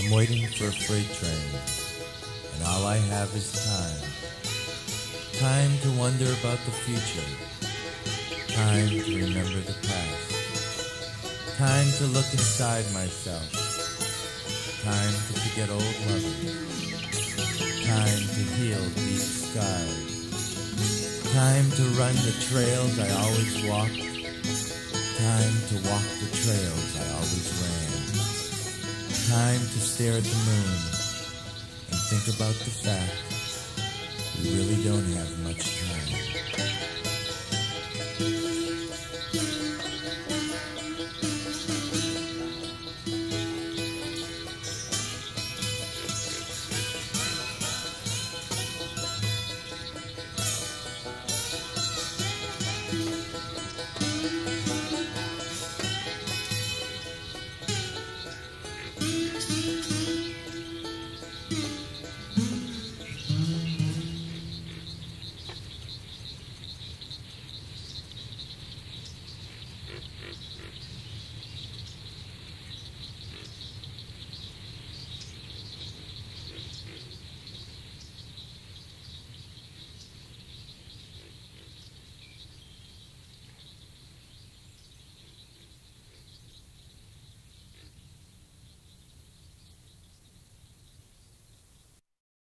I'm waiting for a freight train, and all I have is time. Time to wonder about the future. Time to remember the past. Time to look inside myself. Time to forget old loving. Time to heal deep scars. Time to run the trails I always walked. Time to walk the trails I always ran. Time to stare at the moon and think about the fact we really don't have much time.